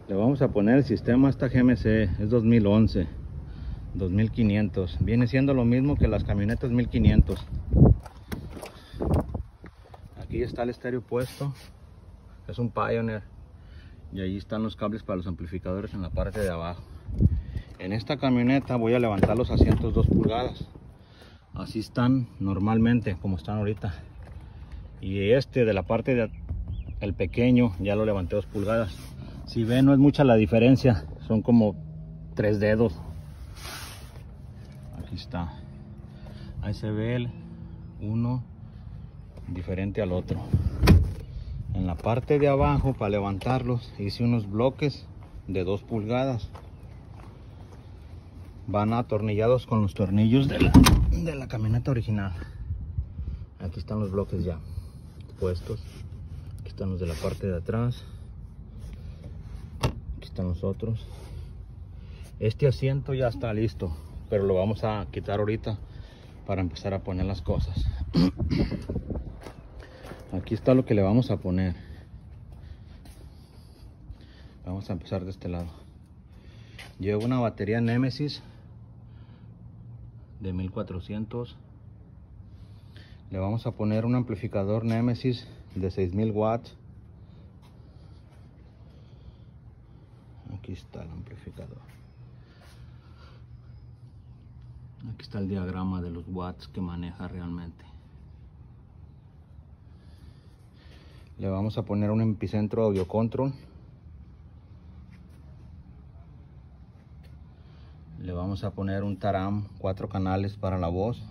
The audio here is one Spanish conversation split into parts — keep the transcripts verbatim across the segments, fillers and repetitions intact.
Le vamos a poner el sistema a esta G M C, es dos mil once, dos mil quinientos. Viene siendo lo mismo que las camionetas mil quinientos. Aquí está el estéreo puesto, es un Pioneer. Y ahí están los cables para los amplificadores en la parte de abajo. En esta camioneta voy a levantar los asientos dos pulgadas. Así están normalmente, como están ahorita. Y este de la parte de el pequeño ya lo levanté dos pulgadas. Si ven, no es mucha la diferencia, son como tres dedos. Aquí está, ahí se ve el uno diferente al otro. En la parte de abajo, para levantarlos, hice unos bloques de dos pulgadas. Van atornillados con los tornillos de la, de la camioneta original. Aquí están los bloques ya puestos. Aquí están los de la parte de atrás. Aquí están los otros. Este asiento ya está listo, pero lo vamos a quitar ahorita para empezar a poner las cosas. Aquí está lo que le vamos a poner. Vamos a empezar de este lado. Llevo una batería Nemesis de mil cuatrocientos. Le vamos a poner un amplificador Nemesis de seis mil watts. Aquí está el amplificador. Aquí está el diagrama de los watts que maneja realmente. Le vamos a poner un epicentro audio control. Le vamos a poner un Taram, cuatro canales para la voz.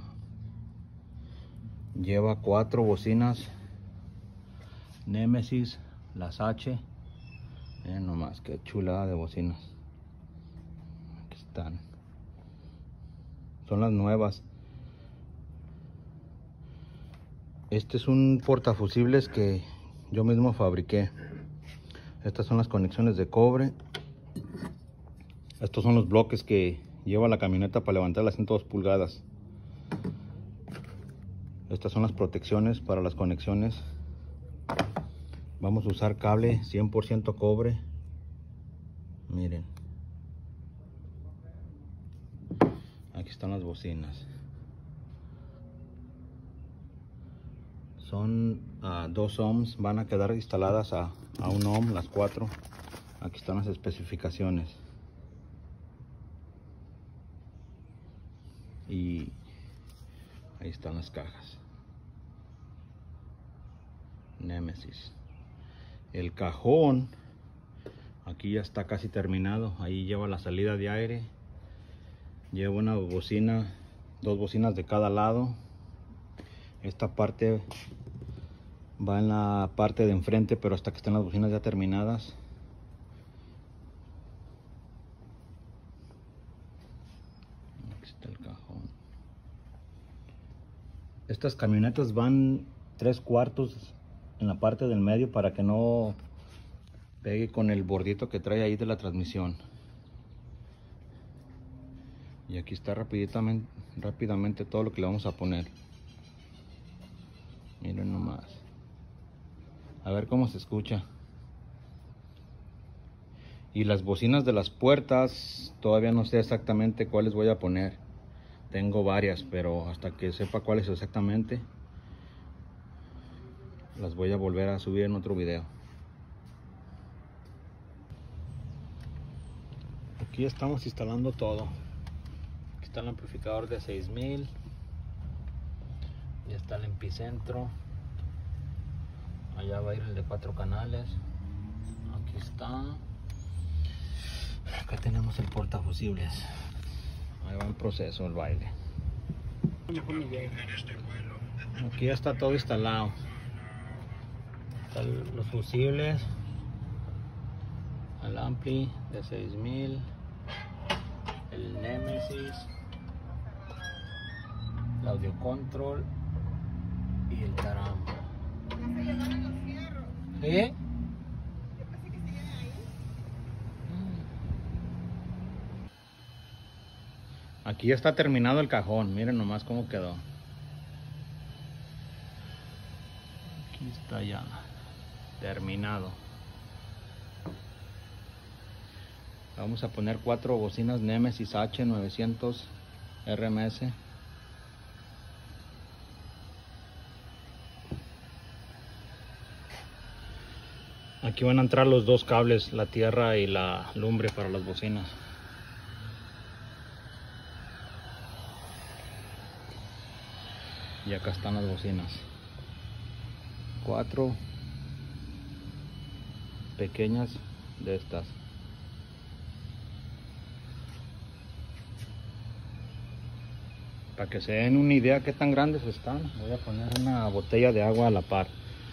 Lleva cuatro bocinas Nemesis, las H. Miren nomás qué chulada de bocinas. Aquí están. Son las nuevas. Este es un portafusibles que yo mismo fabriqué. Estas son las conexiones de cobre. Estos son los bloques que lleva la camioneta para levantar el asiento dos pulgadas. Estas son las protecciones para las conexiones. Vamos a usar cable cien por ciento cobre. Miren. Aquí están las bocinas. Son uh, dos ohms, van a quedar instaladas a, a un ohm las cuatro. Aquí están las especificaciones. Y ahí están las cajas Nemesis. El cajón aquí ya está casi terminado. Ahí lleva la salida de aire. Lleva una bocina, dos bocinas de cada lado. Esta parte va en la parte de enfrente, pero hasta que estén las bocinas ya terminadas. Aquí está el cajón. Estas camionetas van tres cuartos en la parte del medio para que no pegue con el bordito que trae ahí de la transmisión. Y aquí está rápidamente, rápidamente todo lo que le vamos a poner. Miren nomás. A ver cómo se escucha. Y las bocinas de las puertas todavía no sé exactamente cuáles voy a poner. Tengo varias, pero hasta que sepa cuáles exactamente las voy a volver a subir en otro video. Aquí estamos instalando todo. Aquí está el amplificador de seis mil. Ya está el epicentro. Allá va a ir el de cuatro canales. Aquí está. Acá tenemos el portafusibles. Ahí va en proceso el baile. Aquí ya está todo instalado. Están los fusibles. El ampli de seis mil. El Nemesis. El audio control. Y el Taram. ¿Sí? Aquí ya está terminado el cajón. Miren nomás cómo quedó. Aquí está ya terminado. Vamos a poner cuatro bocinas Nemesis H novecientos R M S. Aquí van a entrar los dos cables, la tierra y la lumbre para las bocinas. Y acá están las bocinas. Cuatro pequeñas de estas. Para que se den una idea qué tan grandes están, voy a poner una botella de agua a la par.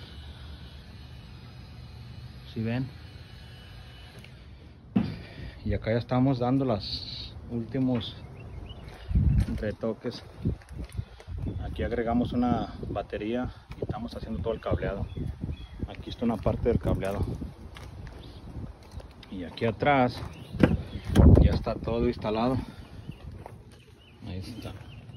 ¿Sí ven? Y acá ya estamos dando los últimos retoques. Aquí agregamos una batería y estamos haciendo todo el cableado. Aquí está una parte del cableado. Y aquí atrás ya está todo instalado. Ahí está.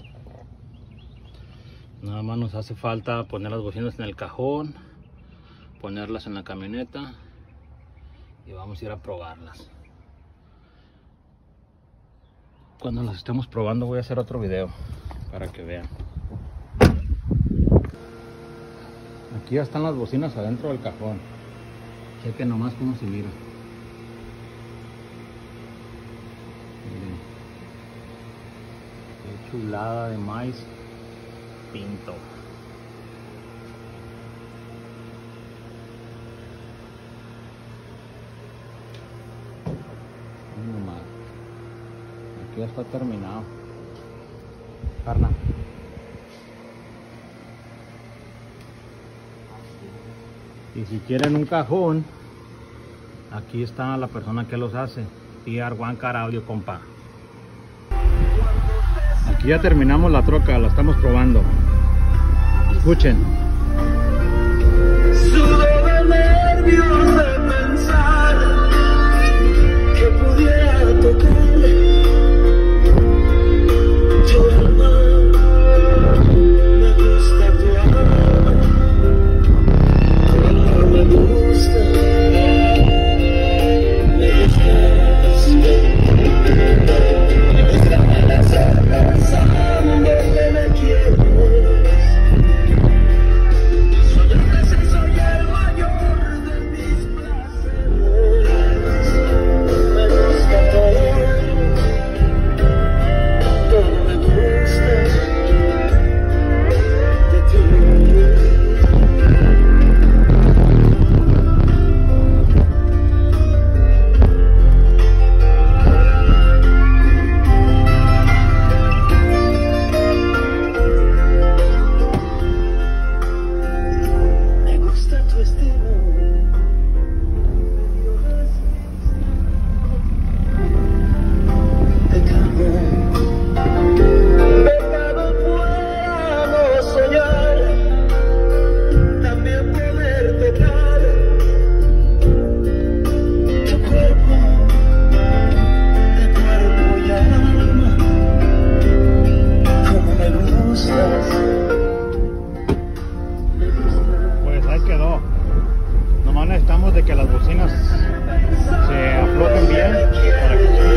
Nada más nos hace falta poner las bocinas en el cajón, ponerlas en la camioneta y vamos a ir a probarlas. Cuando las estemos probando voy a hacer otro video para que vean. Aquí ya están las bocinas adentro del cajón. Chequen nomás cómo se mira. Miren. Qué chulada de maíz pinto. Miren nomás. Aquí ya está terminado. Carna. Y si quieren un cajón, aquí está la persona que los hace, T R One Car Audio, compa. Aquí ya terminamos la troca, la estamos probando. Escuchen. Sudo de nervios de pensar que pudiera tocarle tu alma. Me gusta tu alma. Me gusta, me gustas, me gusta abrazando que me quieres. Soy el descenso y el mayor de mis placeres. Me gusta todo, todo me gusta de ti. Pues ahí quedó. Nomás necesitamos de que las bocinas se aflojen bien para que